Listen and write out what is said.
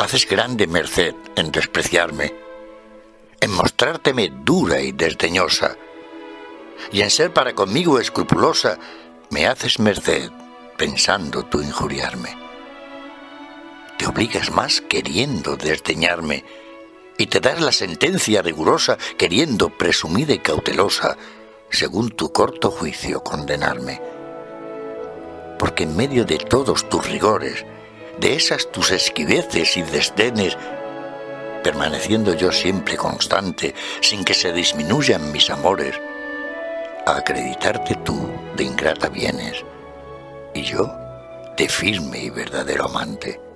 haces grande merced en despreciarme, en mostrárteme dura y desdeñosa, y en ser para conmigo escrupulosa, me haces merced pensando tú injuriarme. Te obligas más queriendo desdeñarme, y te das la sentencia rigurosa queriendo presumida y cautelosa, según tu corto juicio condenarme. Porque en medio de todos tus rigores, de esas tus esquiveces y desdenes, permaneciendo yo siempre constante, sin que se disminuyan mis amores, a acreditarte tú de ingrata vienes, y yo de firme y verdadero amante.